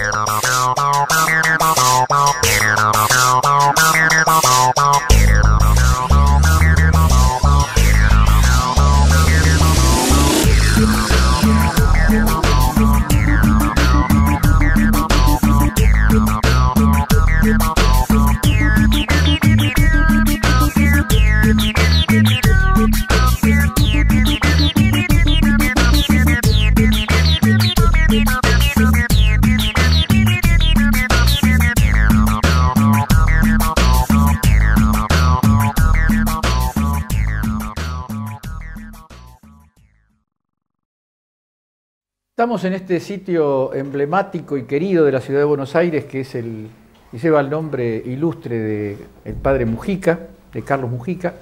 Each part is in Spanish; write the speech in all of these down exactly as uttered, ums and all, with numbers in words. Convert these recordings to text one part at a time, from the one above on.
Estamos en este sitio emblemático y querido de la ciudad de Buenos Aires, que es el, y lleva el nombre ilustre del padre Mujica, de Carlos Mujica,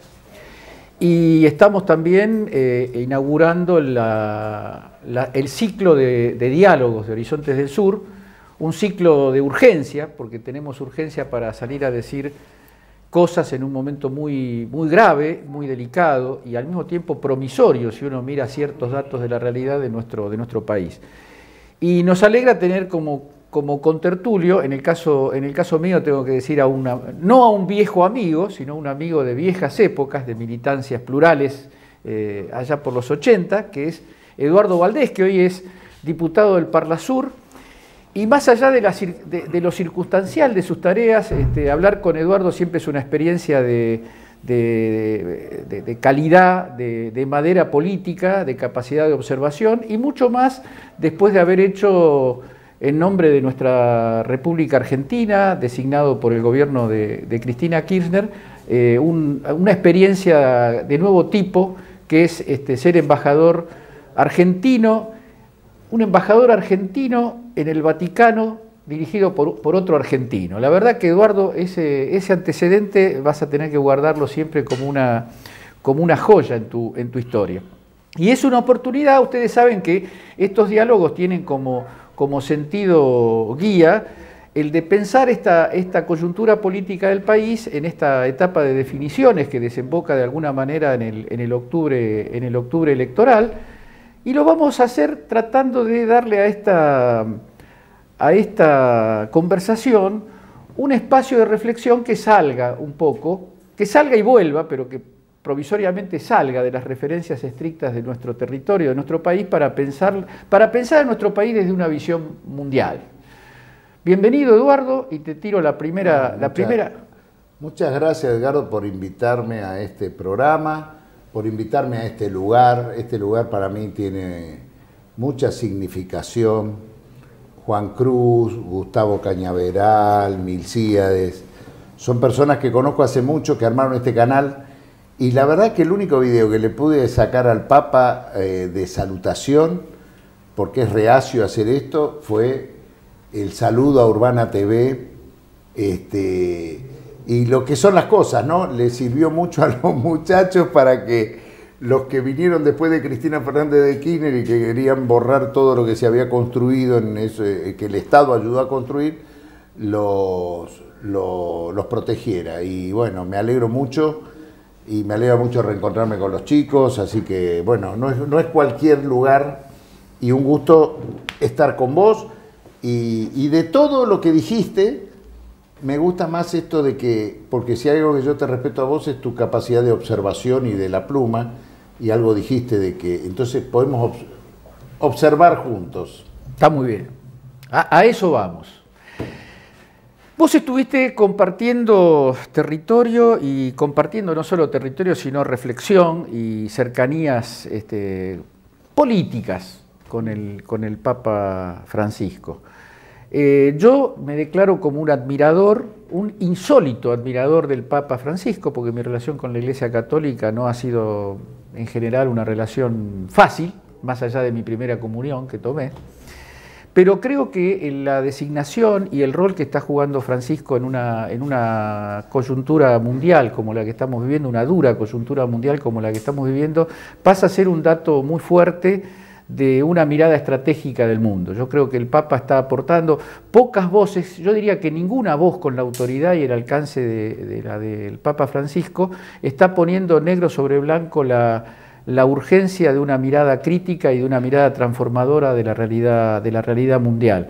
y estamos también eh, inaugurando la, la, el ciclo de, de diálogos de Horizontes del Sur, un ciclo de urgencia, porque tenemos urgencia para salir a decir cosas en un momento muy, muy grave, muy delicado y al mismo tiempo promisorio si uno mira ciertos datos de la realidad de nuestro, de nuestro país. Y nos alegra tener como, como contertulio, en el, caso, en el caso mío tengo que decir, a una, no a un viejo amigo, sino a un amigo de viejas épocas, de militancias plurales, eh, allá por los ochenta, que es Eduardo Valdés, que hoy es diputado del Parlasur. Y más allá de, la, de, de lo circunstancial de sus tareas, este, hablar con Eduardo siempre es una experiencia de, de, de, de calidad, de, de madera política, de capacidad de observación y mucho más después de haber hecho en nombre de nuestra República Argentina, designado por el gobierno de, de Cristina Kirchner, eh, un, una experiencia de nuevo tipo que es este, ser embajador argentino, un embajador argentino en el Vaticano dirigido por, por otro argentino. La verdad que, Eduardo, ese, ese antecedente vas a tener que guardarlo siempre como una, como una joya en tu, en tu historia. Y es una oportunidad, ustedes saben que estos diálogos tienen como, como sentido guía el de pensar esta, esta coyuntura política del país en esta etapa de definiciones que desemboca de alguna manera en el, en el, octubre, en el octubre electoral. Y lo vamos a hacer tratando de darle a esta, a esta conversación un espacio de reflexión que salga un poco, que salga y vuelva, pero que provisoriamente salga de las referencias estrictas de nuestro territorio, de nuestro país, para pensar, para pensar en nuestro país desde una visión mundial. Bienvenido, Eduardo, y te tiro la primera... Bueno, la muchas, primera... muchas gracias, Edgardo, por invitarme a este programa, por invitarme a este lugar. Este lugar para mí tiene mucha significación. Juan Cruz, Gustavo Cañaveral, Milcíades, son personas que conozco hace mucho, que armaron este canal, y la verdad que el único video que le pude sacar al Papa eh, de salutación, porque es reacio a hacer esto, fue el saludo a Urbana T V, este... y lo que son las cosas, ¿no? Le sirvió mucho a los muchachos para que los que vinieron después de Cristina Fernández de Kirchner y que querían borrar todo lo que se había construido, en eso, que el Estado ayudó a construir, los, los, los protegiera. Y bueno, me alegro mucho y me alegra mucho reencontrarme con los chicos, así que bueno, no es, no es cualquier lugar y un gusto estar con vos. Y, y de todo lo que dijiste, me gusta más esto de que, porque si hay algo que yo te respeto a vos es tu capacidad de observación y de la pluma, y algo dijiste de que entonces podemos observar juntos. Está muy bien, a, a eso vamos. Vos estuviste compartiendo territorio y compartiendo no solo territorio, sino reflexión y cercanías este, políticas con el, con el Papa Francisco. Eh, yo me declaro como un admirador, un insólito admirador del Papa Francisco, porque mi relación con la Iglesia Católica no ha sido en general una relación fácil, más allá de mi primera comunión que tomé, pero creo que la designación y el rol que está jugando Francisco en una, en una coyuntura mundial como la que estamos viviendo, una dura coyuntura mundial como la que estamos viviendo, pasa a ser un dato muy fuerte de una mirada estratégica del mundo. Yo creo que el Papa está aportando pocas voces, yo diría que ninguna voz con la autoridad y el alcance de, de la del Papa Francisco está poniendo negro sobre blanco la, la urgencia de una mirada crítica y de una mirada transformadora de la realidad, de la realidad mundial.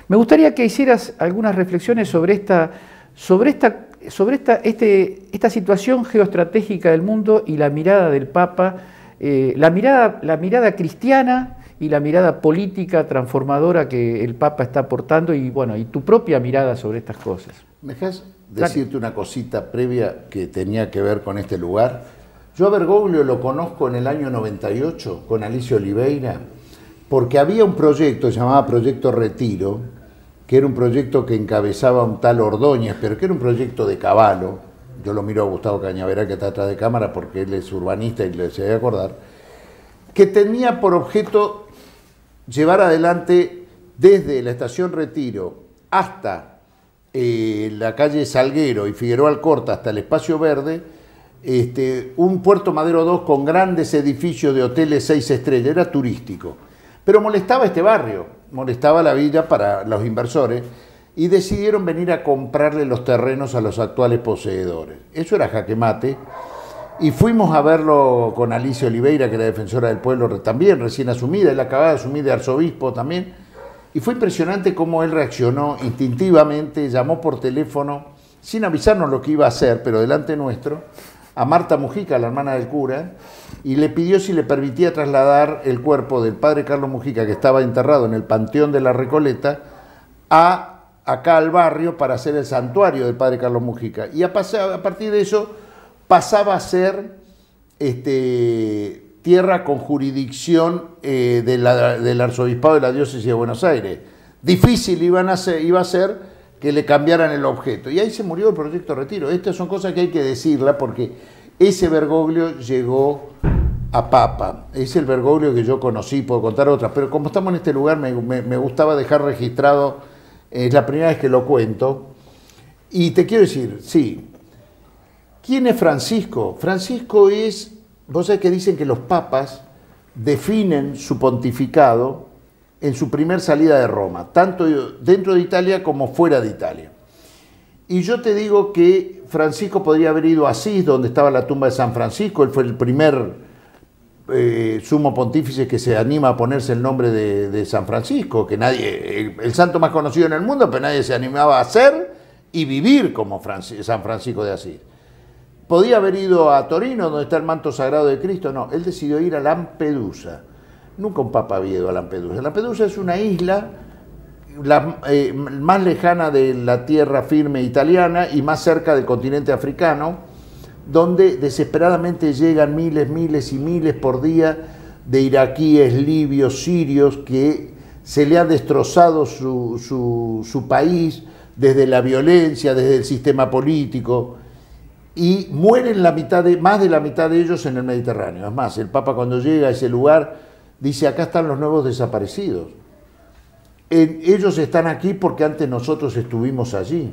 Me gustaría que hicieras algunas reflexiones sobre esta, sobre esta, sobre esta, este, esta situación geoestratégica del mundo y la mirada del Papa, eh, la, mirada, la mirada cristiana y la mirada política transformadora que el Papa está aportando y, bueno, y tu propia mirada sobre estas cosas. ¿Me dejas decirte una cosita previa que tenía que ver con este lugar? Yo a Bergoglio lo conozco en el año noventa y ocho con Alicia Oliveira, porque había un proyecto, se llamaba Proyecto Retiro, que era un proyecto que encabezaba un tal Ordóñez, pero que era un proyecto de Cavallo. Yo lo miro a Gustavo Cañaveral, que está atrás de cámara, porque él es urbanista y le se debe acordar, que tenía por objeto llevar adelante desde la estación Retiro hasta eh, la calle Salguero y Figueroa Alcorta hasta el Espacio Verde, este, un Puerto Madero dos con grandes edificios de hoteles seis estrellas, era turístico. Pero molestaba este barrio, molestaba la vida para los inversores y decidieron venir a comprarle los terrenos a los actuales poseedores. Eso era jaque mate. Y fuimos a verlo con Alicia Oliveira, que era defensora del pueblo también, recién asumida, él acababa de asumir de arzobispo también, y fue impresionante cómo él reaccionó instintivamente, llamó por teléfono, sin avisarnos lo que iba a hacer, pero delante nuestro, a Marta Mujica, la hermana del cura, y le pidió si le permitía trasladar el cuerpo del padre Carlos Mujica, que estaba enterrado en el Panteón de la Recoleta, a acá al barrio para hacer el santuario del padre Carlos Mujica. Y a, pasar, a partir de eso pasaba a ser este, tierra con jurisdicción eh, de la, del arzobispado de la diócesis de Buenos Aires. Difícil iban a ser, iba a ser que le cambiaran el objeto. Y ahí se murió el Proyecto Retiro. Estas son cosas que hay que decirlas porque ese Bergoglio llegó a Papa. Es el Bergoglio que yo conocí, puedo contar otras, pero como estamos en este lugar me, me, me gustaba dejar registrado, es la primera vez que lo cuento. Y te quiero decir, sí, ¿quién es Francisco? Francisco es, vos sabés que dicen que los papas definen su pontificado en su primer salida de Roma, tanto dentro de Italia como fuera de Italia. Y yo te digo que Francisco podría haber ido a Asís, donde estaba la tumba de San Francisco. Él fue el primer eh, sumo pontífice que se anima a ponerse el nombre de, de San Francisco, que nadie, el, el santo más conocido en el mundo, pero nadie se animaba a ser y vivir como Francis, San Francisco de Asís. Podía haber ido a Torino, donde está el manto sagrado de Cristo. No, él decidió ir a Lampedusa. Nunca un papa había ido a Lampedusa. Lampedusa es una isla la, eh, más lejana de la tierra firme italiana y más cerca del continente africano, donde desesperadamente llegan miles, miles y miles por día de iraquíes, libios, sirios, que se le ha destrozado su, su, su país desde la violencia, desde el sistema político, y mueren la mitad de, más de la mitad de ellos en el Mediterráneo. Es más, el Papa cuando llega a ese lugar dice, acá están los nuevos desaparecidos. En, ellos están aquí porque antes nosotros estuvimos allí.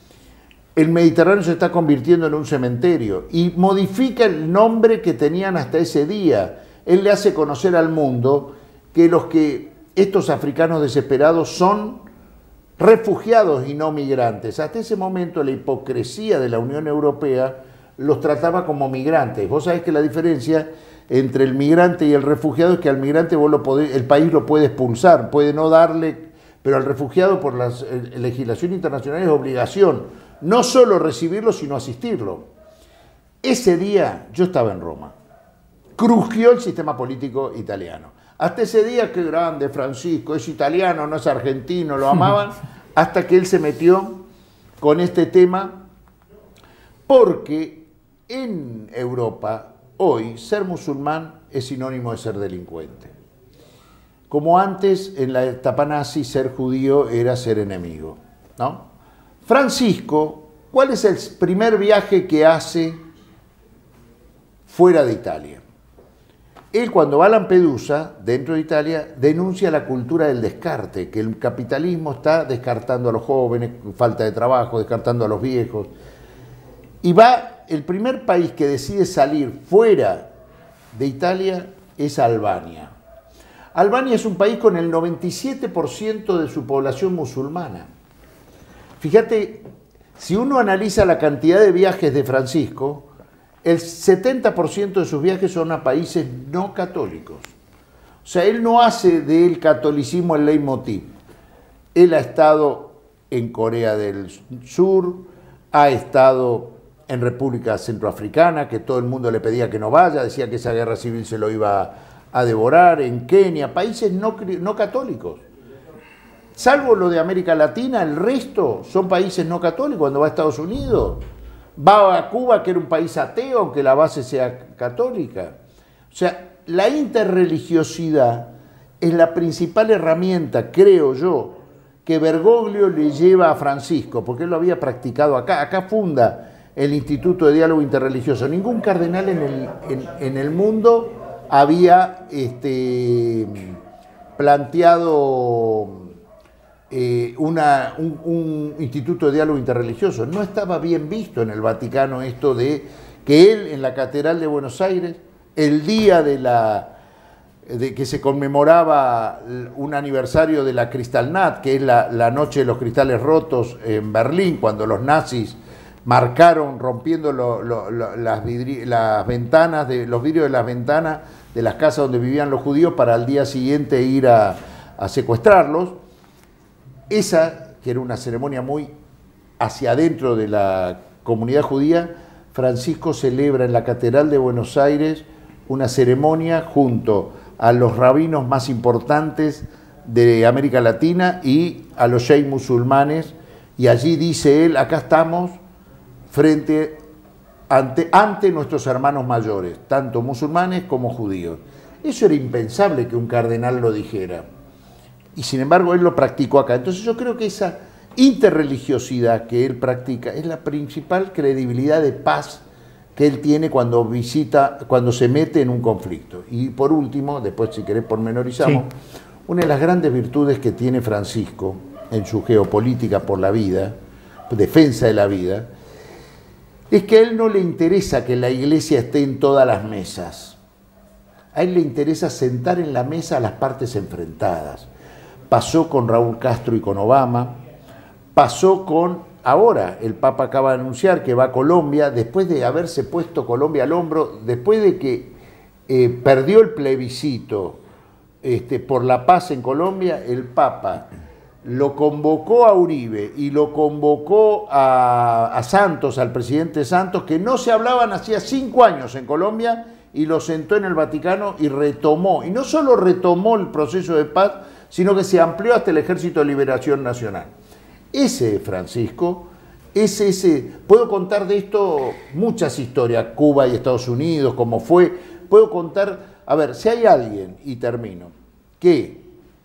El Mediterráneo se está convirtiendo en un cementerio y modifica el nombre que tenían hasta ese día. Él le hace conocer al mundo que, los que estos africanos desesperados son refugiados y no migrantes. Hasta ese momento la hipocresía de la Unión Europea los trataba como migrantes. Vos sabés que la diferencia entre el migrante y el refugiado es que al migrante vos lo podés, el país lo puede expulsar, puede no darle, pero al refugiado por la legislación internacional es obligación, no solo recibirlo, sino asistirlo. Ese día yo estaba en Roma, crujió el sistema político italiano. Hasta ese día, qué grande Francisco, es italiano, no es argentino, lo amaban, hasta que él se metió con este tema, porque en Europa hoy, ser musulmán es sinónimo de ser delincuente. Como antes, en la etapa nazi, ser judío era ser enemigo, ¿no? Francisco, ¿cuál es el primer viaje que hace fuera de Italia? Él, cuando va a Lampedusa, dentro de Italia, denuncia la cultura del descarte, que el capitalismo está descartando a los jóvenes, falta de trabajo, descartando a los viejos. Y va, el primer país que decide salir fuera de Italia es Albania. Albania es un país con el noventa y siete por ciento de su población musulmana. Fíjate, si uno analiza la cantidad de viajes de Francisco, el setenta por ciento de sus viajes son a países no católicos. O sea, él no hace del catolicismo el leitmotiv. Él ha estado en Corea del Sur, ha estado en República Centroafricana, que todo el mundo le pedía que no vaya, decía que esa guerra civil se lo iba a devorar, en Kenia, países no, no católicos. Salvo lo de América Latina, el resto son países no católicos. Cuando va a Estados Unidos, va a Cuba, que era un país ateo, aunque la base sea católica. O sea, la interreligiosidad es la principal herramienta, creo yo, que Bergoglio le lleva a Francisco, porque él lo había practicado acá. Acá funda el Instituto de Diálogo Interreligioso. Ningún cardenal en el, en, en el mundo había este, planteado eh, una, un, un Instituto de Diálogo Interreligioso. No estaba bien visto en el Vaticano esto de que él, en la Catedral de Buenos Aires, el día de la... de que se conmemoraba un aniversario de la Kristallnacht, que es la, la noche de los cristales rotos en Berlín, cuando los nazis marcaron rompiendo lo, lo, lo, las, vidri, las ventanas, de, los vidrios de las ventanas de las casas donde vivían los judíos para al día siguiente ir a, a secuestrarlos. Esa, que era una ceremonia muy hacia adentro de la comunidad judía, Francisco celebra en la Catedral de Buenos Aires una ceremonia junto a los rabinos más importantes de América Latina y a los sheikh musulmanes, y allí dice él, acá estamos frente, ante, ante nuestros hermanos mayores, tanto musulmanes como judíos. Eso era impensable que un cardenal lo dijera, y sin embargo él lo practicó acá. Entonces yo creo que esa interreligiosidad que él practica es la principal credibilidad de paz que él tiene cuando visita, cuando se mete en un conflicto. Y por último, después si querés pormenorizamos, sí. Una de las grandes virtudes que tiene Francisco en su geopolítica por la vida, defensa de la vida, es que a él no le interesa que la iglesia esté en todas las mesas. A él le interesa sentar en la mesa a las partes enfrentadas. Pasó con Raúl Castro y con Obama, pasó con... Ahora el Papa acaba de anunciar que va a Colombia, después de haberse puesto Colombia al hombro, después de que eh, perdió el plebiscito este, por la paz en Colombia, el Papa lo convocó a Uribe y lo convocó a, a Santos, al presidente Santos, que no se hablaban hacía cinco años en Colombia, y lo sentó en el Vaticano y retomó, y no solo retomó el proceso de paz, sino que se amplió hasta el Ejército de Liberación Nacional. Ese Francisco, ese, ese, puedo contar de esto muchas historias, Cuba y Estados Unidos, cómo fue, puedo contar, a ver, si hay alguien, y termino, que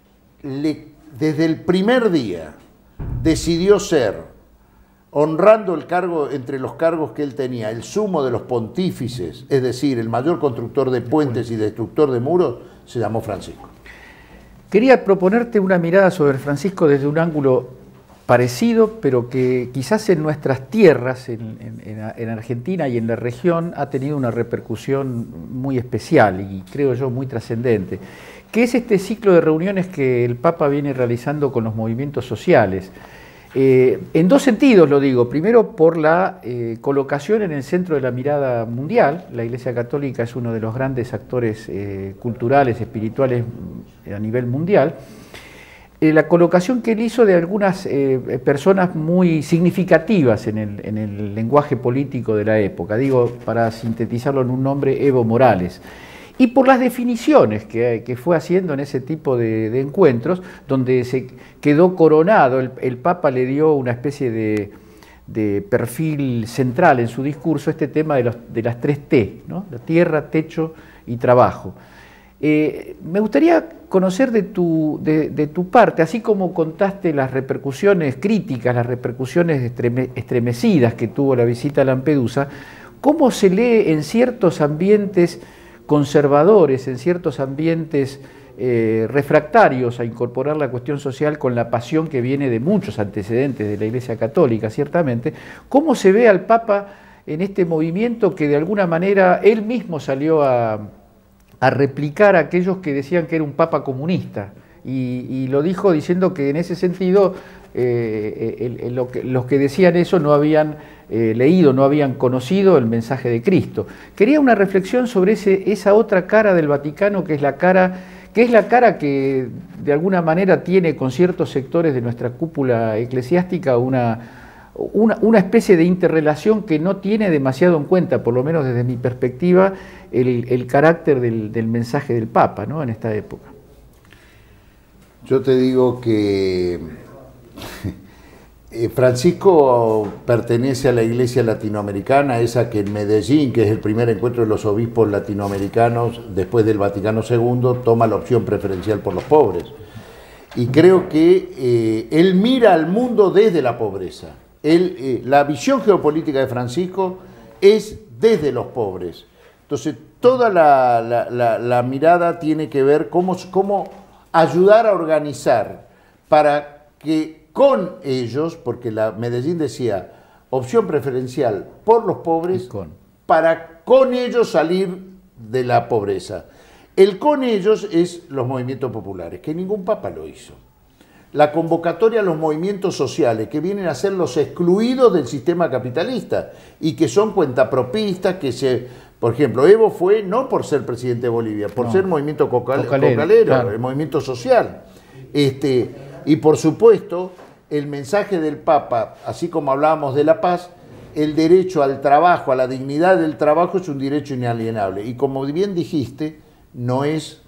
le, desde el primer día decidió ser, honrando el cargo, entre los cargos que él tenía, el sumo de los pontífices, es decir, el mayor constructor de puentes y destructor de muros, se llamó Francisco. Quería proponerte una mirada sobre Francisco desde un ángulo parecido, pero que quizás en nuestras tierras, en, en, en Argentina y en la región, ha tenido una repercusión muy especial y creo yo muy trascendente, que es este ciclo de reuniones que el Papa viene realizando con los movimientos sociales. Eh, en dos sentidos lo digo. Primero, por la eh, colocación en el centro de la mirada mundial. La Iglesia Católica es uno de los grandes actores eh, culturales, espirituales a nivel mundial. Eh, la colocación que él hizo de algunas eh, personas muy significativas en el, en el lenguaje político de la época, digo, para sintetizarlo en un nombre, Evo Morales, y por las definiciones que, que fue haciendo en ese tipo de, de encuentros, donde se quedó coronado, el, el Papa le dio una especie de, de perfil central en su discurso, este tema de, los, de las tres T, ¿no? La tierra, techo y trabajo. Eh, me gustaría conocer de tu, de, de tu parte, así como contaste las repercusiones críticas, las repercusiones estreme, estremecidas que tuvo la visita a Lampedusa, ¿cómo se lee en ciertos ambientes conservadores, en ciertos ambientes eh, refractarios a incorporar la cuestión social con la pasión que viene de muchos antecedentes de la Iglesia Católica, ciertamente, cómo se ve al Papa en este movimiento que de alguna manera él mismo salió a... a replicar a aquellos que decían que era un papa comunista, y, y lo dijo diciendo que en ese sentido eh, el, el, lo que, los que decían eso no habían eh, leído, no habían conocido el mensaje de Cristo. Quería una reflexión sobre ese, esa otra cara del Vaticano, que es la cara que es la cara que de alguna manera tiene con ciertos sectores de nuestra cúpula eclesiástica una, una, una especie de interrelación que no tiene demasiado en cuenta, por lo menos desde mi perspectiva, el, el carácter del, del mensaje del Papa, ¿no?, en esta época. Yo te digo que Francisco pertenece a la Iglesia Latinoamericana, esa que en Medellín, que es el primer encuentro de los obispos latinoamericanos después del Vaticano segundo, toma la opción preferencial por los pobres. Y creo que eh, él mira al mundo desde la pobreza. Él, eh, la visión geopolítica de Francisco es desde los pobres. Entonces, toda la, la, la, la mirada tiene que ver cómo, cómo ayudar a organizar para que con ellos, porque la Medellín decía opción preferencial por los pobres, con. para con ellos salir de la pobreza. El con ellos es los movimientos populares, que ningún papa lo hizo. La convocatoria a los movimientos sociales, que vienen a ser los excluidos del sistema capitalista y que son cuentapropistas, que se... Por ejemplo, Evo fue no por ser presidente de Bolivia, por no. ser movimiento cocal, cocalero, cocalero claro. el movimiento social. Este, y por supuesto, el mensaje del Papa, así como hablábamos de la paz, el derecho al trabajo, a la dignidad del trabajo es un derecho inalienable. Y como bien dijiste, no es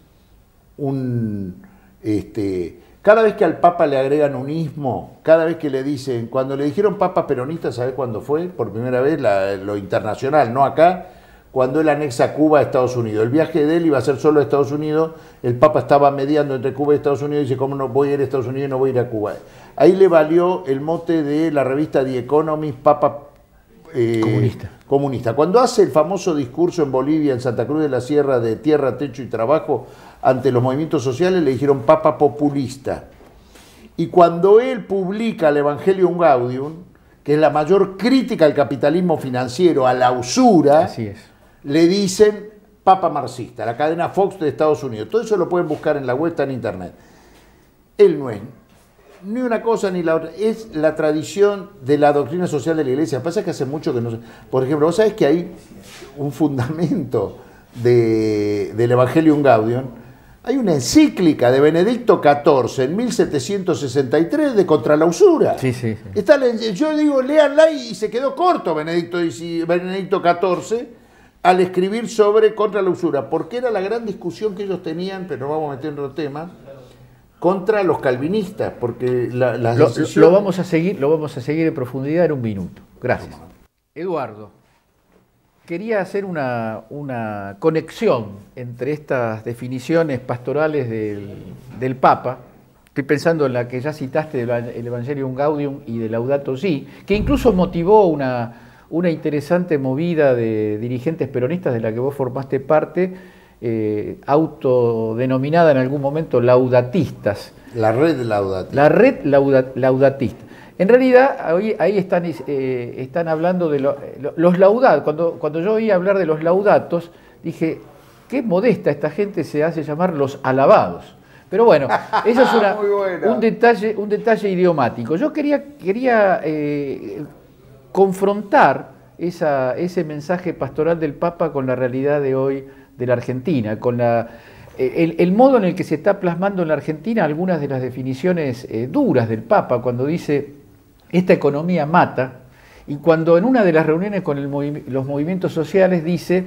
un... Este, cada vez que al Papa le agregan un ismo, cada vez que le dicen, cuando le dijeron Papa peronista, ¿sabes cuándo fue? Por primera vez, la, lo internacional, no acá, cuando él anexa Cuba a Estados Unidos. El viaje de él iba a ser solo a Estados Unidos, el Papa estaba mediando entre Cuba y Estados Unidos y dice, ¿cómo no voy a ir a Estados Unidos y no voy a ir a Cuba? Ahí le valió el mote de la revista The Economist, Papa eh, comunista. comunista. Cuando hace el famoso discurso en Bolivia, en Santa Cruz de la Sierra, de tierra, techo y trabajo, ante los movimientos sociales, le dijeron Papa populista. Y cuando él publica el Evangelium Gaudium, que es la mayor crítica al capitalismo financiero, a la usura, así es, le dicen Papa marxista, la cadena Fox de Estados Unidos. Todo eso lo pueden buscar en la web, está en internet. Él no es ni una cosa ni la otra, es la tradición de la doctrina social de la Iglesia. Pasa que hace mucho que no se... Por ejemplo, vos sabés que hay un fundamento de, del Evangelium Gaudium, hay una encíclica de Benedicto catorce en mil setecientos sesenta y tres de contra la usura. Sí, sí, sí. Está, yo digo, léanla y se quedó corto Benedicto, Benedicto catorce al escribir sobre contra la usura, porque era la gran discusión que ellos tenían, pero no vamos a meter en otro tema, contra los calvinistas, porque la, las lo, decisiones... lo vamos a seguir, lo vamos a seguir en profundidad en un minuto. Gracias. Eduardo, quería hacer una, una conexión entre estas definiciones pastorales del, del Papa. Estoy pensando en la que ya citaste del Evangelium Gaudium y de Laudato Si, que incluso motivó una, una interesante movida de dirigentes peronistas de la que vos formaste parte, eh, autodenominada en algún momento laudatistas. La red laudatista. La red lauda, laudatista. En realidad, ahí, ahí están, eh, están hablando de lo, los laudatos. Cuando, cuando yo oí hablar de los laudatos, dije, qué modesta esta gente se hace llamar los alabados. Pero bueno, eso es una, un, detalle, un detalle idiomático. Yo quería, quería eh, confrontar esa, ese mensaje pastoral del Papa con la realidad de hoy de la Argentina, con la, el, el modo en el que se está plasmando en la Argentina algunas de las definiciones eh, duras del Papa, cuando dice, esta economía mata, y cuando en una de las reuniones con el movi los movimientos sociales dice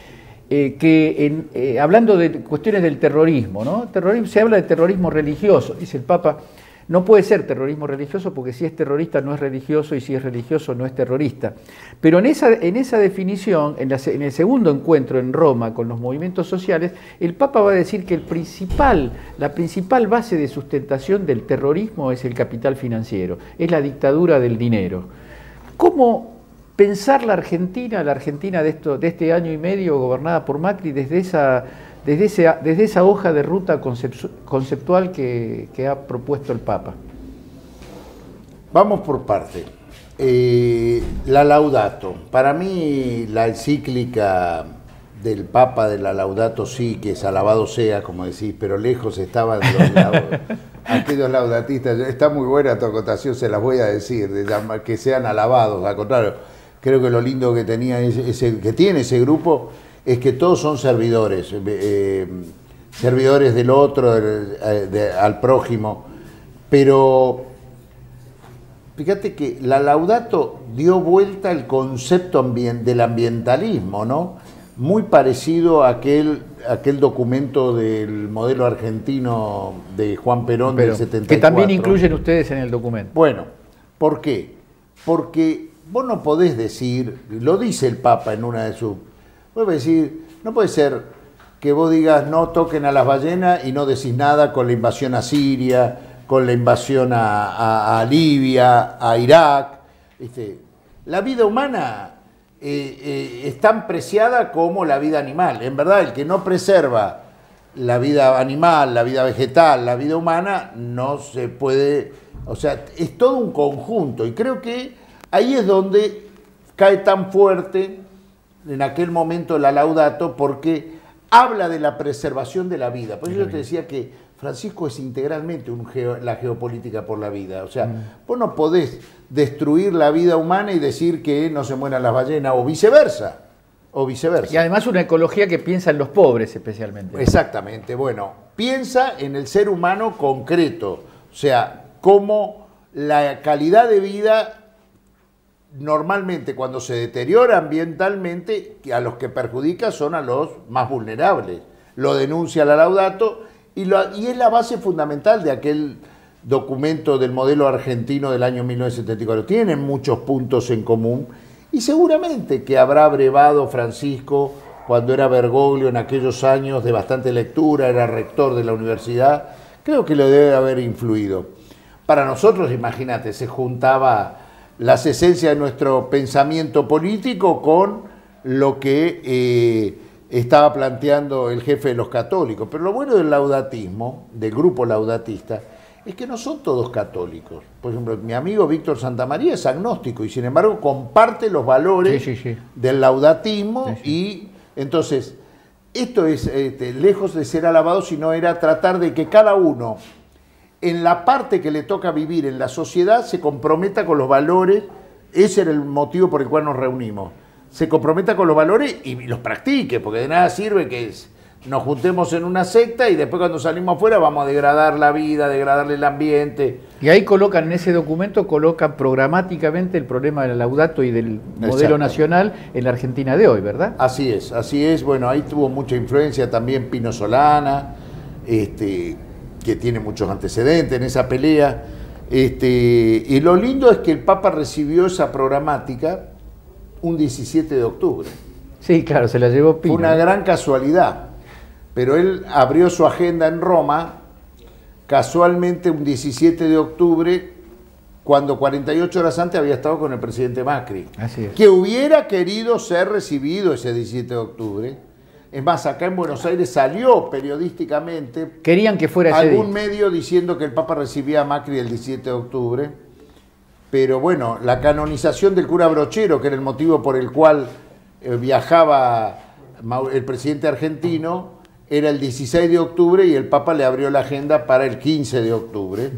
eh, que, en, eh, hablando de cuestiones del terrorismo, ¿no? Terrorismo, se habla de terrorismo religioso, dice el Papa, no puede ser terrorismo religioso porque si es terrorista no es religioso y si es religioso no es terrorista. Pero en esa, en esa definición, en, la, en el segundo encuentro en Roma con los movimientos sociales, el Papa va a decir que el principal, la principal base de sustentación del terrorismo es el capital financiero, es la dictadura del dinero. ¿Cómo pensar la Argentina, la Argentina de, esto, de este año y medio gobernada por Macri desde esa... Desde, ese, desde esa hoja de ruta conceptual que, que ha propuesto el Papa? Vamos por parte. Eh, la Laudato. Para mí la encíclica del Papa de la Laudato Si, que es alabado sea, como decís, pero lejos estaban los laudatos. Aquellos laudatistas, está muy buena tu acotación, se las voy a decir, de que sean alabados. Al contrario, creo que lo lindo que, tenía ese, ese, que tiene ese grupo es que todos son servidores, eh, servidores del otro, de, de, al prójimo. Pero fíjate que la Laudato dio vuelta el concepto ambient, del ambientalismo, ¿no? Muy parecido a aquel, aquel documento del modelo argentino de Juan Perón Pero, del setenta y cuatro. Que también incluyen ustedes en el documento. Bueno, ¿por qué? Porque vos no podés decir, lo dice el Papa en una de sus... Vos podés decir, no puede ser que vos digas no toquen a las ballenas y no decís nada con la invasión a Siria, con la invasión a, a, a Libia, a Irak. ¿Viste? La vida humana eh, eh, es tan preciada como la vida animal. En verdad, el que no preserva la vida animal, la vida vegetal, la vida humana, no se puede... O sea, es todo un conjunto. Y creo que ahí es donde cae tan fuerte en aquel momento la Laudato, porque habla de la preservación de la vida. Por eso yo te decía que Francisco es integralmente un geo, la geopolítica por la vida. O sea, mm. vos no podés destruir la vida humana y decir que no se mueran las ballenas, o viceversa. O viceversa. Y además una ecología que piensa en los pobres especialmente. Exactamente. Bueno, piensa en el ser humano concreto. O sea, cómo la calidad de vida normalmente cuando se deteriora ambientalmente, a los que perjudica son a los más vulnerables. Lo denuncia la Laudato y, lo, y es la base fundamental de aquel documento del modelo argentino del año mil novecientos setenta y cuatro. Tienen muchos puntos en común y seguramente que habrá brevado Francisco cuando era Bergoglio en aquellos años de bastante lectura, era rector de la universidad, creo que lo debe haber influido. Para nosotros, imagínate, se juntaba las esencias de nuestro pensamiento político con lo que eh, estaba planteando el jefe de los católicos. Pero lo bueno del laudatismo, del grupo laudatista, es que no son todos católicos. Por ejemplo, mi amigo Víctor Santamaría es agnóstico y sin embargo comparte los valores sí, sí, sí. del laudatismo sí, sí. y entonces esto es este, lejos de ser alabado, sino era tratar de que cada uno en la parte que le toca vivir en la sociedad se comprometa con los valores. Ese era el motivo por el cual nos reunimos. Se comprometa con los valores y los practique, porque de nada sirve que nos juntemos en una secta y después cuando salimos afuera vamos a degradar la vida, degradarle el ambiente. Y ahí colocan, en ese documento, colocan programáticamente el problema del Laudato y del modelo nacional en la Argentina de hoy, ¿verdad? Así es, así es. Bueno, ahí tuvo mucha influencia también Pino Solana, este... que tiene muchos antecedentes en esa pelea. Este, y lo lindo es que el Papa recibió esa programática un diecisiete de octubre. Sí, claro, se la llevó Pino. Fue una gran casualidad, pero él abrió su agenda en Roma, casualmente un diecisiete de octubre, cuando cuarenta y ocho horas antes había estado con el presidente Macri. Así es. Que hubiera querido ser recibido ese diecisiete de octubre. Es más, acá en Buenos Aires salió periodísticamente querían que fuera ese algún día. medio diciendo que el Papa recibía a Macri el diecisiete de octubre, pero bueno, la canonización del cura Brochero, que era el motivo por el cual eh, viajaba el presidente argentino, era el dieciséis de octubre y el Papa le abrió la agenda para el quince de octubre.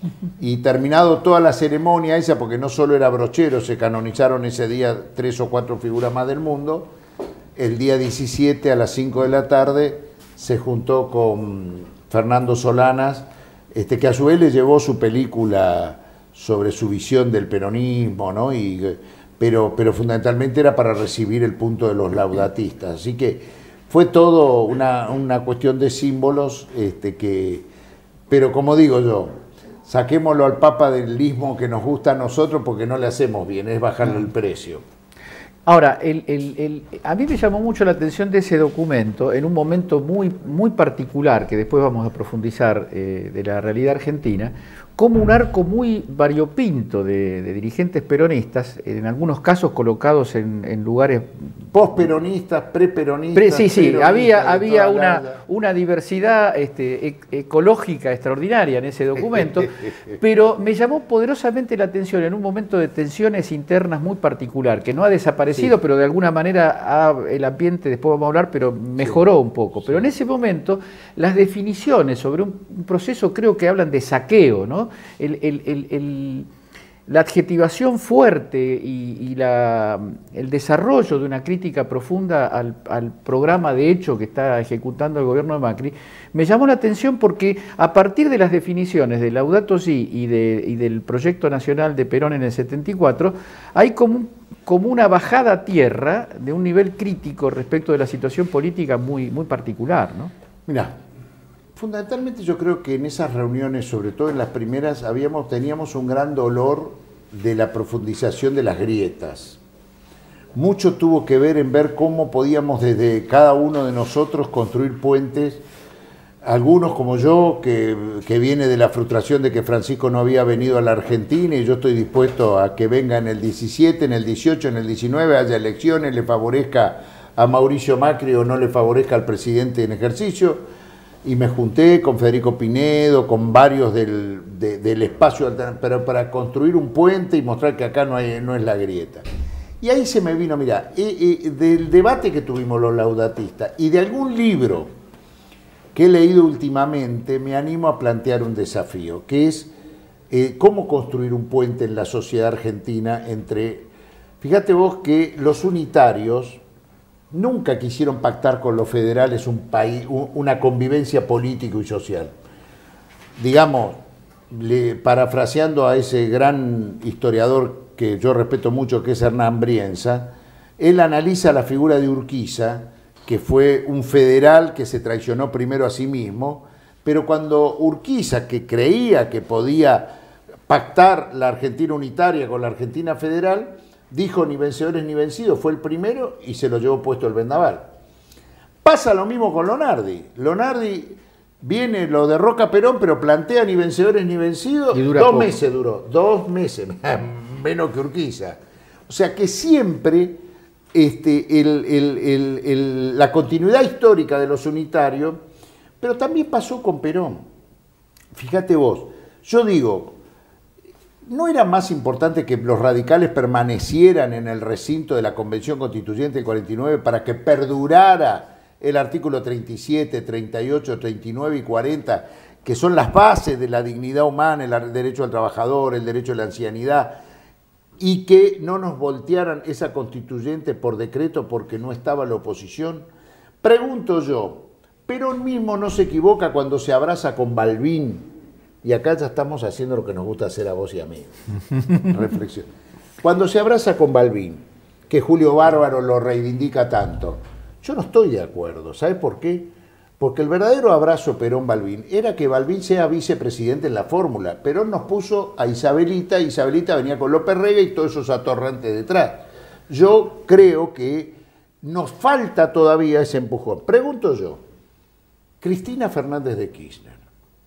Y terminado toda la ceremonia esa, porque no solo era Brochero, se canonizaron ese día tres o cuatro figuras más del mundo. El día diecisiete a las cinco de la tarde se juntó con Fernando Solanas, este, que a su vez le llevó su película sobre su visión del peronismo, ¿no? Y, pero, pero fundamentalmente era para recibir el punto de los laudatistas. Así que fue todo una, una cuestión de símbolos, este, que, pero como digo yo, saquémoslo al Papa del ismo que nos gusta a nosotros porque no le hacemos bien, es bajarle el precio. Ahora, el, el, el, a mí me llamó mucho la atención de ese documento en un momento muy, muy particular, que después vamos a profundizar, eh, de la realidad argentina, como un arco muy variopinto de, de dirigentes peronistas, en algunos casos colocados en, en lugares... Postperonistas, preperonistas... Pre, sí, sí, había, había una, una diversidad este, e ecológica extraordinaria en ese documento, pero me llamó poderosamente la atención en un momento de tensiones internas muy particular, que no ha desaparecido, sí. pero de alguna manera ha, el ambiente, después vamos a hablar, pero mejoró sí. un poco. Pero en ese momento, las definiciones sobre un, un proceso creo que hablan de saqueo, ¿no? El, el, el, el, la adjetivación fuerte y, y la, el desarrollo de una crítica profunda al, al programa de hecho que está ejecutando el gobierno de Macri, me llamó la atención porque a partir de las definiciones de Laudato Si y, de, y del proyecto nacional de Perón en el setenta y cuatro, hay como, como una bajada a tierra de un nivel crítico respecto de la situación política muy, muy particular, ¿no? Mirá, fundamentalmente yo creo que en esas reuniones, sobre todo en las primeras, habíamos, teníamos un gran dolor de la profundización de las grietas. Mucho tuvo que ver en ver cómo podíamos desde cada uno de nosotros construir puentes. Algunos como yo, que, que viene de la frustración de que Francisco no había venido a la Argentina y yo estoy dispuesto a que venga en el diecisiete, en el dieciocho, en el diecinueve, haya elecciones, le favorezca a Mauricio Macri o no le favorezca al presidente en ejercicio. Y me junté con Federico Pinedo, con varios del, de, del espacio, pero para construir un puente y mostrar que acá no, hay, no es la grieta. Y ahí se me vino, mira, eh, eh, del debate que tuvimos los laudatistas y de algún libro que he leído últimamente, me animo a plantear un desafío, que es eh, cómo construir un puente en la sociedad argentina entre... Fíjate vos que los unitarios nunca quisieron pactar con los federales un país, una convivencia política y social. Digamos, le, parafraseando a ese gran historiador que yo respeto mucho, que es Hernán Brienza, él analiza la figura de Urquiza, que fue un federal que se traicionó primero a sí mismo, pero cuando Urquiza, que creía que podía pactar la Argentina unitaria con la Argentina federal, dijo ni vencedores ni vencidos, fue el primero y se lo llevó puesto el vendaval. Pasa lo mismo con Lonardi. Lonardi viene, lo derroca Perón, pero plantea ni vencedores ni vencidos. Dos poco. meses duró, dos meses, menos que Urquiza. O sea que siempre este, el, el, el, el, la continuidad histórica de los unitarios, pero también pasó con Perón. Fíjate vos, yo digo, ¿no era más importante que los radicales permanecieran en el recinto de la Convención Constituyente del cuarenta y nueve para que perdurara el artículo treinta y siete, treinta y ocho, treinta y nueve y cuarenta, que son las bases de la dignidad humana, el derecho al trabajador, el derecho a la ancianidad, y que no nos voltearan esa constituyente por decreto porque no estaba la oposición? Pregunto yo, Perón mismo no se equivoca cuando se abraza con Balbín. Y acá ya estamos haciendo lo que nos gusta hacer a vos y a mí. Reflexión. Cuando se abraza con Balbín, que Julio Bárbaro lo reivindica tanto, yo no estoy de acuerdo. ¿Sabes por qué? Porque el verdadero abrazo Perón-Balbín era que Balbín sea vicepresidente en la fórmula. Perón nos puso a Isabelita, Isabelita venía con López Rega y todos esos atorrantes detrás. Yo creo que nos falta todavía ese empujón. Pregunto yo, Cristina Fernández de Kirchner,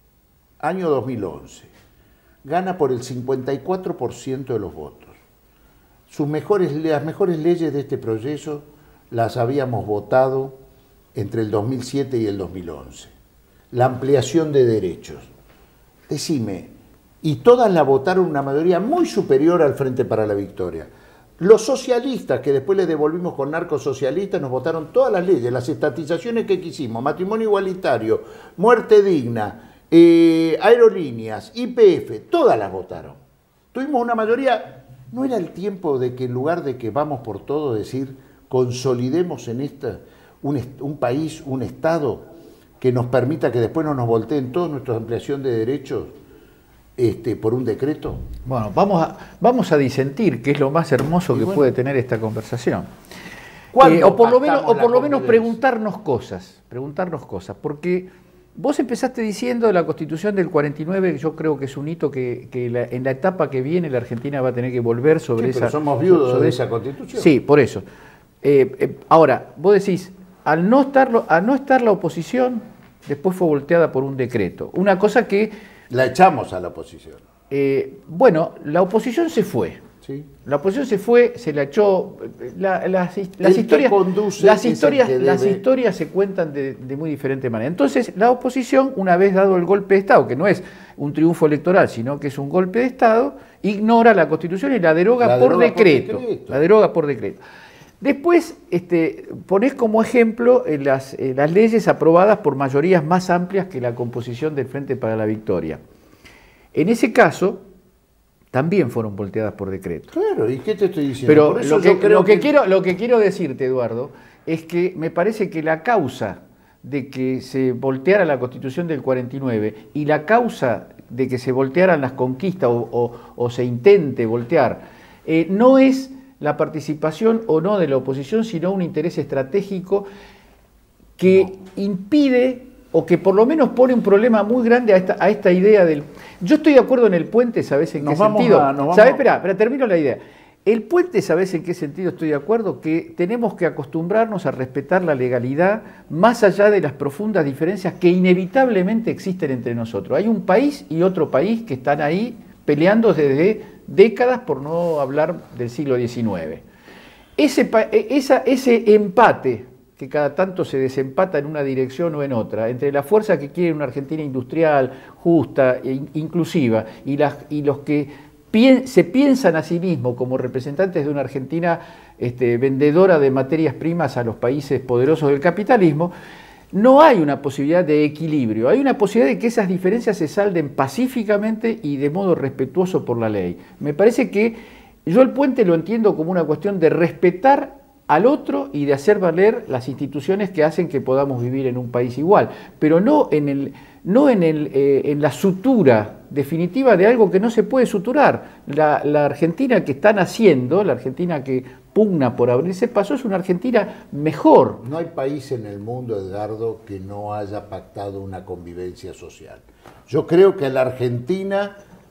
año dos mil once, gana por el cincuenta y cuatro por ciento de los votos. Sus mejores, las mejores leyes de este proceso las habíamos votado entre el dos mil siete y el dos mil once. La ampliación de derechos. Decime, y todas la votaron una mayoría muy superior al Frente para la Victoria. Los socialistas, que después les devolvimos con narcosocialistas, nos votaron todas las leyes, las estatizaciones que quisimos, matrimonio igualitario, muerte digna, Eh, aerolíneas, Y P F, todas las votaron. Tuvimos una mayoría. ¿No era el tiempo de que en lugar de que vamos por todo, decir, consolidemos en esta un, un país, un Estado que nos permita que después no nos volteen toda nuestra ampliación de derechos este, por un decreto? Bueno, vamos a, vamos a disentir, que es lo más hermoso y que bueno, puede tener esta conversación. Eh, o por lo menos, o por lo menos preguntarnos cosas, preguntarnos cosas, porque vos empezaste diciendo de la Constitución del cuarenta y nueve, yo creo que es un hito que, que la, en la etapa que viene la Argentina va a tener que volver sobre sí, esa... Pero somos viudos sobre de esa Constitución. Sí, por eso. Eh, eh, ahora, vos decís, al no, estar, al no estar la oposición, después fue volteada por un decreto. Una cosa que... La echamos a la oposición. Eh, bueno, la oposición se fue. ¿Sí? La oposición se fue, se la echó. La, las, las, historias, las, historias, las historias se cuentan de, de muy diferente manera. Entonces, la oposición, una vez dado el golpe de Estado, que no es un triunfo electoral, sino que es un golpe de Estado, ignora la Constitución y la deroga, la por, deroga decreto, por decreto. La deroga por decreto. Después, este, ponés como ejemplo eh, las, eh, las leyes aprobadas por mayorías más amplias que la composición del Frente para la Victoria. En ese caso, también fueron volteadas por decreto. Claro, ¿y qué te estoy diciendo? Pero por eso lo, que, yo creo lo, que que... Quiero, lo que quiero decirte, Eduardo, es que me parece que la causa de que se volteara la Constitución del cuarenta y nueve y la causa de que se voltearan las conquistas o, o, o se intente voltear, eh, no es la participación o no de la oposición, sino un interés estratégico que no. impide o que por lo menos pone un problema muy grande a esta, a esta idea del... Yo estoy de acuerdo en el puente, ¿sabes en nos qué sentido? A, nos ¿Sabes? Espera, espera, termino la idea. El puente, ¿sabes en qué sentido estoy de acuerdo? Que tenemos que acostumbrarnos a respetar la legalidad más allá de las profundas diferencias que inevitablemente existen entre nosotros. Hay un país y otro país que están ahí peleando desde décadas, por no hablar del siglo diecinueve. Ese, esa, ese empate que cada tanto se desempata en una dirección o en otra, entre la fuerza que quiere una Argentina industrial, justa e inclusiva, y, las, y los que se piensan a sí mismos como representantes de una Argentina este, vendedora de materias primas a los países poderosos del capitalismo, no hay una posibilidad de equilibrio, hay una posibilidad de que esas diferencias se salden pacíficamente y de modo respetuoso por la ley. Me parece que yo el puente lo entiendo como una cuestión de respetar al otro y de hacer valer las instituciones que hacen que podamos vivir en un país igual, pero no en, el, no en, el, eh, en la sutura definitiva de algo que no se puede suturar. La, la Argentina que están haciendo, la Argentina que pugna por abrirse paso, es una Argentina mejor. No hay país en el mundo, Edgardo, que no haya pactado una convivencia social. Yo creo que a la Argentina,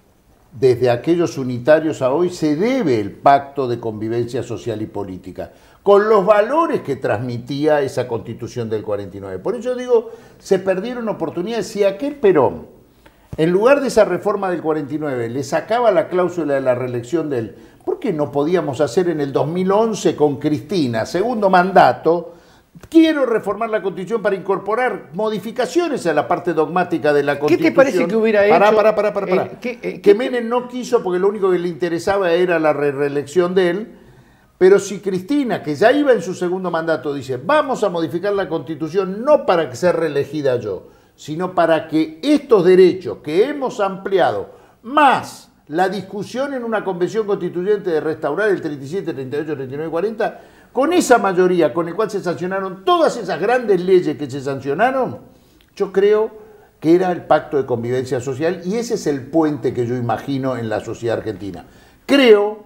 desde aquellos unitarios a hoy, se debe el pacto de convivencia social y política, con los valores que transmitía esa Constitución del cuarenta y nueve. Por eso digo, se perdieron oportunidades. Si aquel Perón, en lugar de esa reforma del cuarenta y nueve, le sacaba la cláusula de la reelección de él, ¿por qué no podíamos hacer en el dos mil once con Cristina, segundo mandato, quiero reformar la Constitución para incorporar modificaciones a la parte dogmática de la Constitución? ¿Qué te parece que hubiera pará, hecho? Pará, pará, pará, pará. Eh, ¿qué, eh, que Menem no quiso porque lo único que le interesaba era la re reelección de él. Pero si Cristina, que ya iba en su segundo mandato, dice, vamos a modificar la Constitución no para que sea reelegida yo, sino para que estos derechos que hemos ampliado, más la discusión en una convención constituyente de restaurar el treinta y siete, treinta y ocho, treinta y nueve, cuarenta, con esa mayoría con la cual se sancionaron todas esas grandes leyes que se sancionaron, yo creo que era el pacto de convivencia social y ese es el puente que yo imagino en la sociedad argentina. Creo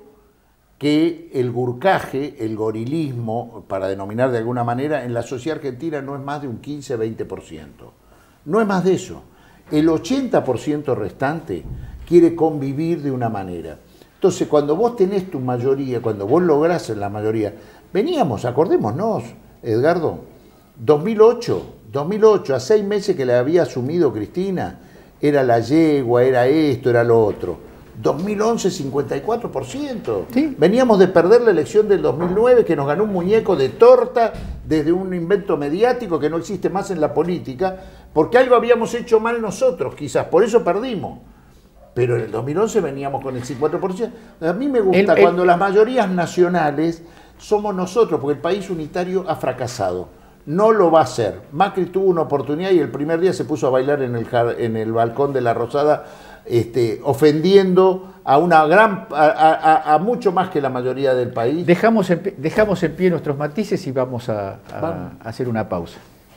que el gurcaje, el gorilismo, para denominar de alguna manera, en la sociedad argentina no es más de un quince a veinte por ciento. No es más de eso. El ochenta por ciento restante quiere convivir de una manera. Entonces, cuando vos tenés tu mayoría, cuando vos lográs la mayoría, veníamos, acordémonos, Edgardo, dos mil ocho, dos mil ocho, a seis meses que le había asumido Cristina, era la yegua, era esto, era lo otro. dos mil once, cincuenta y cuatro por ciento. ¿Sí? Veníamos de perder la elección del dos mil nueve, que nos ganó un muñeco de torta desde un invento mediático que no existe más en la política, porque algo habíamos hecho mal nosotros, quizás, por eso perdimos. Pero en el dos mil once veníamos con el cincuenta por ciento. A mí me gusta el, el... cuando las mayorías nacionales somos nosotros, porque el país unitario ha fracasado. No lo va a hacer. Macri tuvo una oportunidad y el primer día se puso a bailar en el, en el balcón de la Rosada, Este, ofendiendo a una gran a, a, a mucho más que la mayoría del país. Dejamos en, dejamos en pie nuestros matices y vamos a, a, vamos. a hacer una pausa.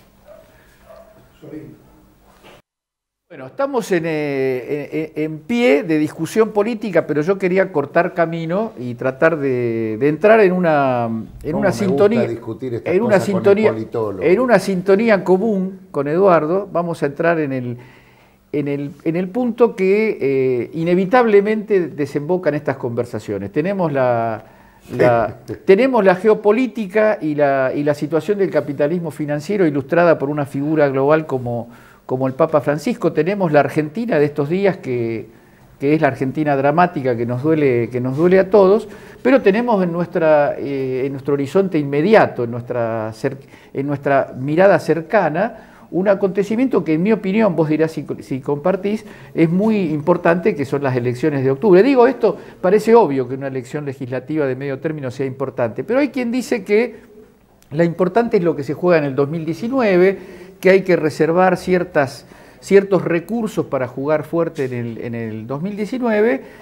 Bueno, estamos en, eh, en, en pie de discusión política, pero yo quería cortar camino y tratar de, de entrar en una en una sintonía en una sintonía en una sintonía común con Eduardo. Vamos a entrar en el En el, en el punto que eh, inevitablemente desembocan estas conversaciones. Tenemos la, la, tenemos la geopolítica y la, y la situación del capitalismo financiero ilustrada por una figura global como, como el Papa Francisco. Tenemos la Argentina de estos días, que, que es la Argentina dramática, que nos duele, que nos duele a todos, pero tenemos en, nuestra, eh, en nuestro horizonte inmediato, en nuestra, en nuestra mirada cercana, un acontecimiento que, en mi opinión, vos dirás si, si compartís, es muy importante, que son las elecciones de octubre. Digo, esto parece obvio que una elección legislativa de medio término sea importante, pero hay quien dice que la importante es lo que se juega en el dos mil diecinueve, que hay que reservar ciertas, ciertos recursos para jugar fuerte en el, en el dos mil diecinueve,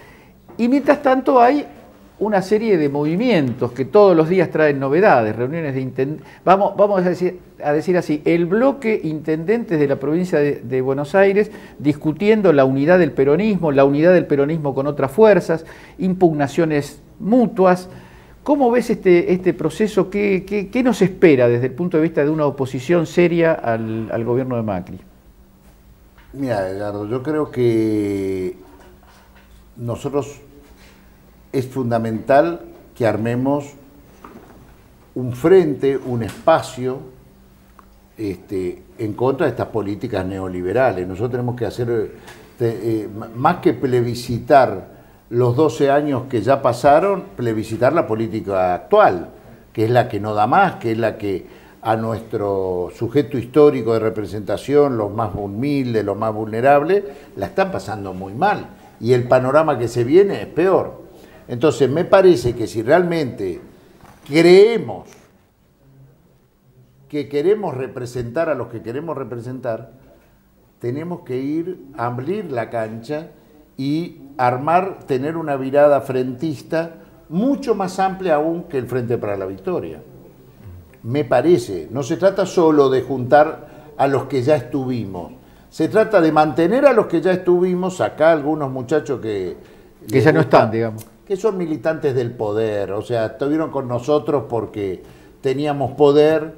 Y mientras tanto hay una serie de movimientos que todos los días traen novedades, reuniones de intendentes, vamos, vamos a, decir, a decir así, el bloque intendentes de la provincia de, de Buenos Aires discutiendo la unidad del peronismo, la unidad del peronismo con otras fuerzas, impugnaciones mutuas. ¿Cómo ves este, este proceso? ¿Qué, qué, qué nos espera desde el punto de vista de una oposición seria al, al gobierno de Macri? Mira, Edgardo, yo creo que nosotros es fundamental que armemos un frente, un espacio este, en contra de estas políticas neoliberales. Nosotros tenemos que hacer, eh, más que plebiscitar los doce años que ya pasaron, plebiscitar la política actual, que es la que no da más, que es la que a nuestro sujeto histórico de representación, los más humildes, los más vulnerables, la están pasando muy mal. Y el panorama que se viene es peor. Entonces, me parece que si realmente creemos que queremos representar a los que queremos representar, tenemos que ir a abrir la cancha y armar, tener una virada frentista mucho más amplia aún que el Frente para la Victoria. Me parece, no se trata solo de juntar a los que ya estuvimos, se trata de mantener a los que ya estuvimos, acá algunos muchachos que... Que ya no están, digamos. Que son militantes del poder, o sea, estuvieron con nosotros porque teníamos poder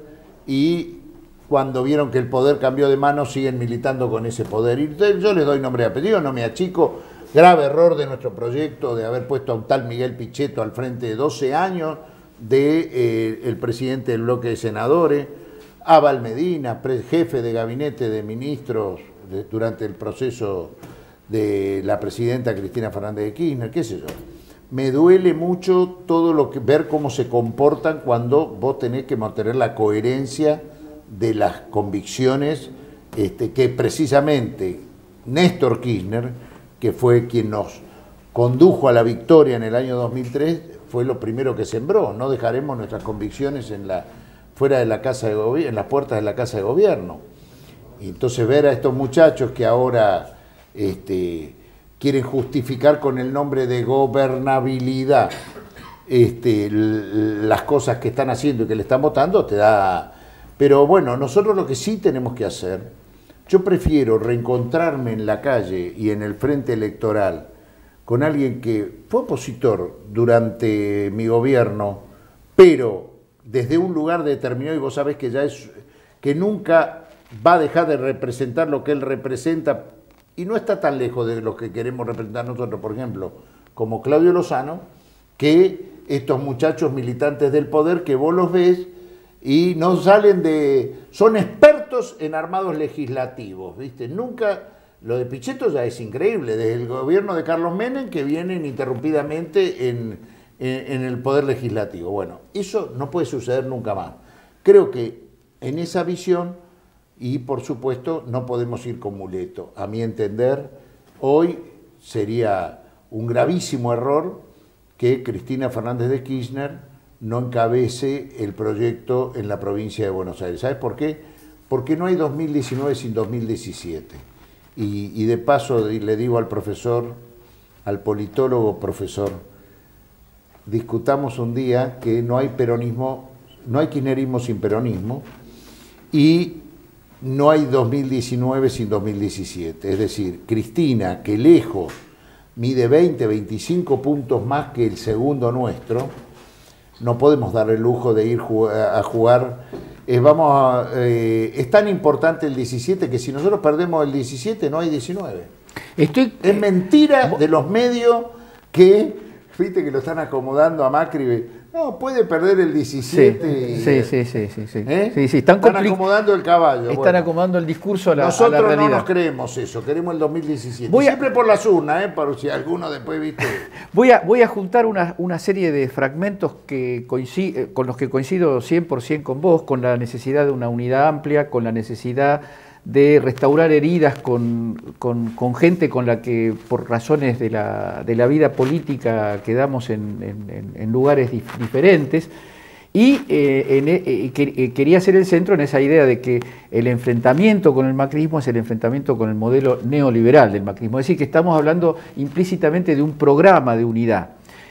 y cuando vieron que el poder cambió de mano siguen militando con ese poder. Y yo les doy nombre y apellido, no me achico. Grave error de nuestro proyecto de haber puesto a un tal Miguel Pichetto al frente de doce años de eh, el presidente del bloque de senadores, Abal Medina, jefe de gabinete de ministros de, durante el proceso de la presidenta Cristina Fernández de Kirchner, qué sé yo. Me duele mucho todo lo que ver cómo se comportan cuando vos tenés que mantener la coherencia de las convicciones este, que precisamente Néstor Kirchner, que fue quien nos condujo a la victoria en el año dos mil tres, fue lo primero que sembró. No dejaremos nuestras convicciones en la, fuera de la casa de gobierno, en las puertas de la casa de gobierno. Y entonces ver a estos muchachos que ahora este, quieren justificar con el nombre de gobernabilidad este, las cosas que están haciendo y que le están votando, te da... Pero bueno, nosotros lo que sí tenemos que hacer, yo prefiero reencontrarme en la calle y en el frente electoral con alguien que fue opositor durante mi gobierno, pero desde un lugar determinado, y vos sabés que ya es, que nunca va a dejar de representar lo que él representa, y no está tan lejos de lo que queremos representar nosotros, por ejemplo, como Claudio Lozano, que estos muchachos militantes del poder que vos los ves y no salen de... son expertos en armados legislativos, ¿viste? Nunca... Lo de Pichetto ya es increíble, desde el gobierno de Carlos Menem, que vienen interrumpidamente en, en, en el poder legislativo. Bueno, eso no puede suceder nunca más. Creo que en esa visión, y por supuesto no podemos ir con muleto. A mi entender, hoy sería un gravísimo error que Cristina Fernández de Kirchner no encabece el proyecto en la provincia de Buenos Aires. ¿Sabes por qué? Porque no hay dos mil diecinueve sin dos mil diecisiete. Y, y de paso le digo al profesor, al politólogo profesor, discutamos un día que no hay peronismo, no hay kirchnerismo sin peronismo y no hay dos mil diecinueve sin dos mil diecisiete. Es decir, Cristina, que lejos mide veinte, veinticinco puntos más que el segundo nuestro, no podemos dar el lujo de ir a jugar... Eh, vamos a, eh, es tan importante el diecisiete que si nosotros perdemos el diecisiete no hay diecinueve. Estoy, es mentira de los medios que, viste que lo están acomodando a Macri, no, puede perder el diecisiete. Sí, y, sí, sí, sí, sí, ¿eh? sí, sí. Están, están acomodando el caballo. Están bueno. acomodando el discurso a la, Nosotros a la realidad. No nos creemos eso, queremos el dos mil diecisiete. Voy a, Siempre por las urnas, ¿eh? Por si alguno después, viste. Voy a, voy a juntar una, una serie de fragmentos que coincide, con los que coincido cien por ciento con vos, con la necesidad de una unidad amplia, con la necesidad de restaurar heridas con, con, con gente con la que por razones de la, de la vida política quedamos en, en, en lugares dif, diferentes. Y eh, en, eh, que, quería ser el centro en esa idea de que el enfrentamiento con el macrismo es el enfrentamiento con el modelo neoliberal del macrismo. Es decir, que estamos hablando implícitamente de un programa de unidad.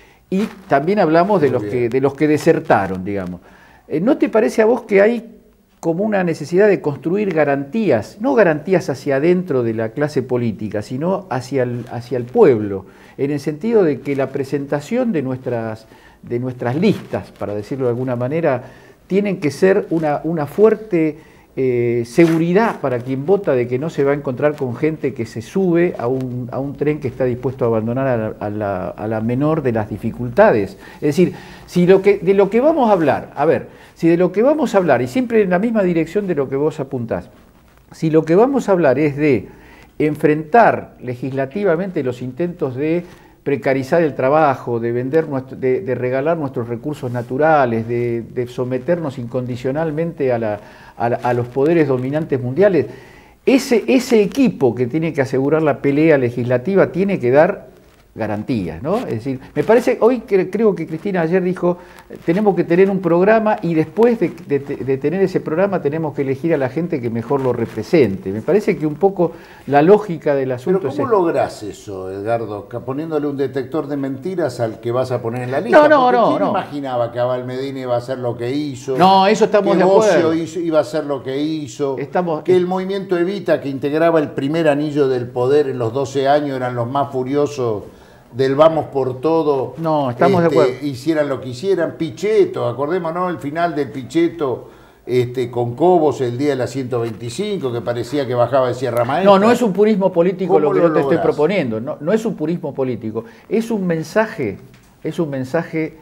Y también hablamos de los, que, de los que desertaron, digamos. Eh, ¿No te parece a vos que hay como una necesidad de construir garantías, no garantías hacia adentro de la clase política, sino hacia el, hacia el pueblo, en el sentido de que la presentación de nuestras, de nuestras listas, para decirlo de alguna manera, tienen que ser una, una fuerte eh, seguridad para quien vota de que no se va a encontrar con gente que se sube a un, a un tren que está dispuesto a abandonar a la, a, la, a la menor de las dificultades? Es decir, si lo que, de lo que vamos a hablar, a ver, si de lo que vamos a hablar, y siempre en la misma dirección de lo que vos apuntás, si lo que vamos a hablar es de enfrentar legislativamente los intentos de precarizar el trabajo, de vender, nuestro, de, de regalar nuestros recursos naturales, de, de someternos incondicionalmente a, la, a, la, a los poderes dominantes mundiales, ese, ese equipo que tiene que asegurar la pelea legislativa tiene que dar garantías, ¿no? Es decir, me parece, hoy que, creo que Cristina ayer dijo, tenemos que tener un programa y después de, de, de tener ese programa tenemos que elegir a la gente que mejor lo represente. Me parece que un poco la lógica del asunto Pero ¿cómo es lográs eso, Edgardo? Poniéndole un detector de mentiras al que vas a poner en la lista. No, no, Porque no. ¿quién no. imaginaba que Abel Medina iba a hacer lo que hizo? No, eso estamos que de acuerdo. Bocio hizo, iba a hacer lo que hizo. Estamos... Que el movimiento Evita, que integraba el primer anillo del poder en los doce años, eran los más furiosos del vamos por todo, no, estamos este, de acuerdo. hicieran lo que hicieran. Pichetto, acordémonos el final del Pichetto este, con Cobos el día de la ciento veinticinco, que parecía que bajaba de Sierra Maestra. No, no es un purismo político lo que lo yo te lográs? estoy proponiendo, no, no es un purismo político, es un mensaje, es un mensaje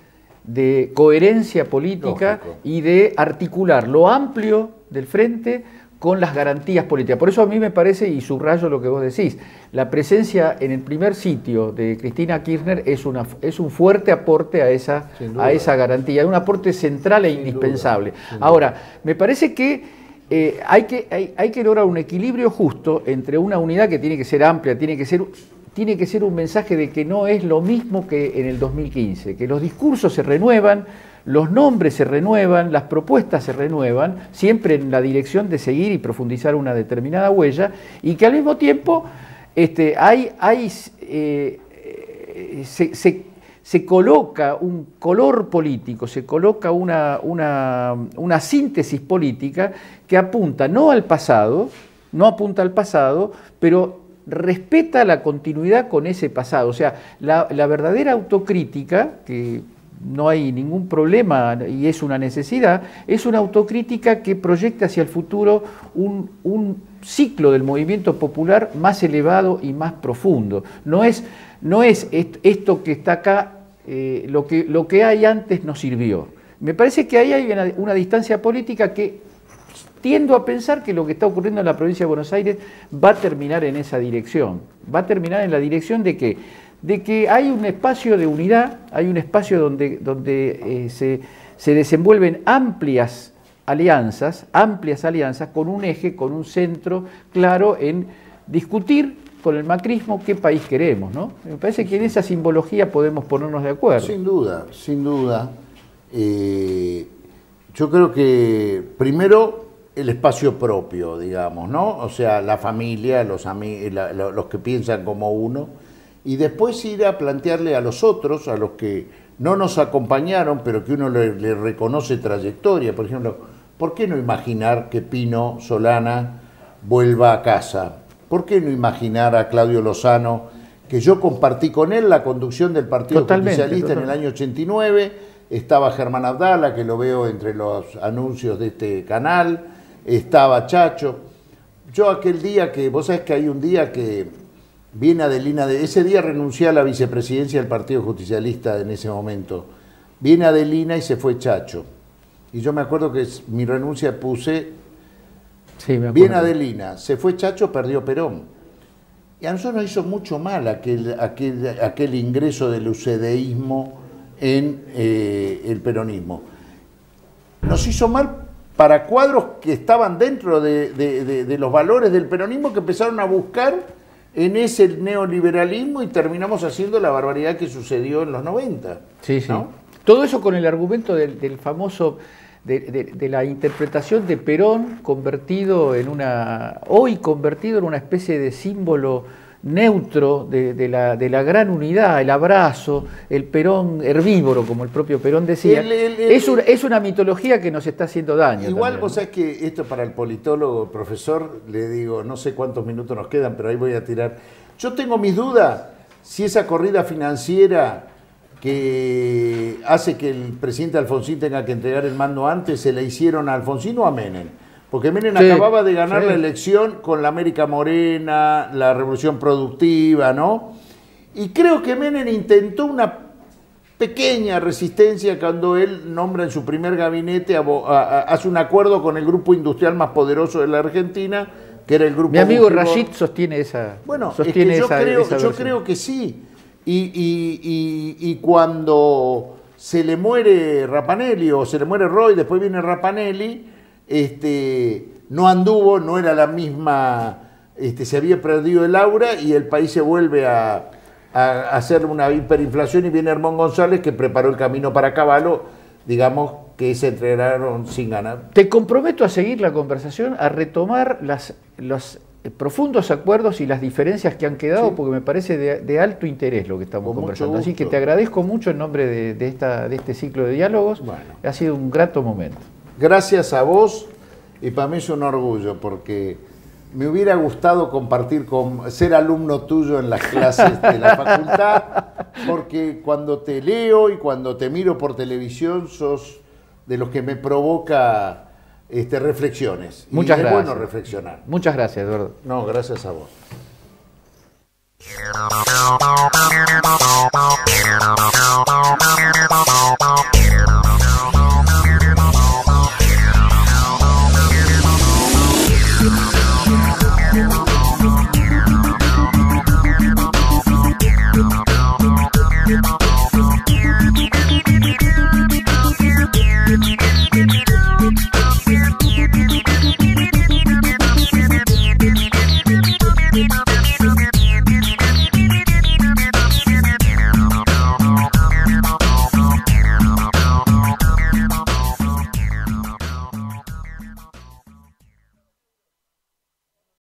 de coherencia política Lógico. Y de articular lo amplio del frente con las garantías políticas. Por eso a mí me parece, y subrayo lo que vos decís, la presencia en el primer sitio de Cristina Kirchner es, una, es un fuerte aporte a esa, a esa garantía, es un aporte central e Sin indispensable. duda, sin Ahora, me parece que, eh, hay que hay, hay que lograr un equilibrio justo entre una unidad que tiene que ser amplia, tiene que ser, tiene que ser un mensaje de que no es lo mismo que en el dos mil quince, que los discursos se renuevan, los nombres se renuevan, las propuestas se renuevan, siempre en la dirección de seguir y profundizar una determinada huella, y que al mismo tiempo este, hay, hay, eh, se, se, se coloca un color político, se coloca una, una, una síntesis política que apunta no al pasado, no apunta al pasado, pero respeta la continuidad con ese pasado. O sea, la, la verdadera autocrítica, que no hay ningún problema y es una necesidad, es una autocrítica que proyecta hacia el futuro un, un ciclo del movimiento popular más elevado y más profundo. No es, no es esto que está acá, eh, lo, que, lo que hay antes nos sirvió. Me parece que ahí hay una, una distancia política que tiendo a pensar que lo que está ocurriendo en la provincia de Buenos Aires va a terminar en esa dirección. Va a terminar en la dirección de que de que hay un espacio de unidad, hay un espacio donde, donde eh, se, se desenvuelven amplias alianzas, amplias alianzas con un eje, con un centro claro en discutir con el macrismo qué país queremos, ¿no? Me parece que en esa simbología podemos ponernos de acuerdo. Sin duda, sin duda. Eh, yo creo que primero el espacio propio, digamos, ¿no? O sea, la familia, los, amigos, la, los que piensan como uno, y después ir a plantearle a los otros, a los que no nos acompañaron, pero que uno le, le reconoce trayectoria. Por ejemplo, ¿por qué no imaginar que Pino Solana vuelva a casa? ¿Por qué no imaginar a Claudio Lozano, que yo compartí con él la conducción del Partido Justicialista en el año ochenta y nueve? Estaba Germán Abdala, que lo veo entre los anuncios de este canal, estaba Chacho. Yo aquel día que, vos sabés que hay un día que viene Adelina, de, ese día renuncié a la vicepresidencia del Partido Justicialista en ese momento. Viene Adelina y se fue Chacho. Y yo me acuerdo que mi renuncia puse, sí, me viene Adelina, se fue Chacho, perdió Perón. Y a nosotros nos hizo mucho mal aquel, aquel, aquel ingreso del ucedeísmo en eh, el peronismo. Nos hizo mal para cuadros que estaban dentro de, de, de, de los valores del peronismo, que empezaron a buscar en ese neoliberalismo y terminamos haciendo la barbaridad que sucedió en los noventa. Sí, sí. ¿No? Todo eso con el argumento del, del famoso, de, de, de la interpretación de Perón convertido en una, hoy convertido en una especie de símbolo neutro de, de, la, de la gran unidad, el abrazo, el Perón herbívoro, como el propio Perón decía. El, el, el, es, una, es una mitología que nos está haciendo daño. Igual también, vos ¿no? sabés que esto para el politólogo, profesor, le digo, no sé cuántos minutos nos quedan, pero ahí voy a tirar. Yo tengo mis dudas si esa corrida financiera que hace que el presidente Alfonsín tenga que entregar el mando antes, se la hicieron a Alfonsín o a Menem. Porque Menem sí, acababa de ganar sí. la elección con la América Morena, la Revolución Productiva, ¿no? Y creo que Menem intentó una pequeña resistencia cuando él nombra en su primer gabinete, a, a, a, hace un acuerdo con el grupo industrial más poderoso de la Argentina, que era el grupo... Mi amigo Bujibor. Rashid sostiene esa Bueno, sostiene es que yo, esa, creo, esa yo creo que sí. Y, y, y, y cuando se le muere Rapanelli o se le muere Roy, después viene Rapanelli, este, no anduvo, no era la misma, este, se había perdido el aura y el país se vuelve a, a hacer una hiperinflación y viene Hermón González que preparó el camino para Cavallo, digamos que se entregaron sin ganar. Te comprometo a seguir la conversación, a retomar las, los profundos acuerdos y las diferencias que han quedado, sí. porque me parece de, de alto interés lo que estamos Con conversando. Así que te agradezco mucho en nombre de, de, esta, de este ciclo de diálogos. Bueno. Ha sido un grato momento. Gracias a vos, y para mí es un orgullo, porque me hubiera gustado compartir con ser alumno tuyo en las clases de la facultad, porque cuando te leo y cuando te miro por televisión sos de los que me provoca este, reflexiones. Muchas y gracias. Es bueno reflexionar. Muchas gracias, Eduardo. No, gracias a vos.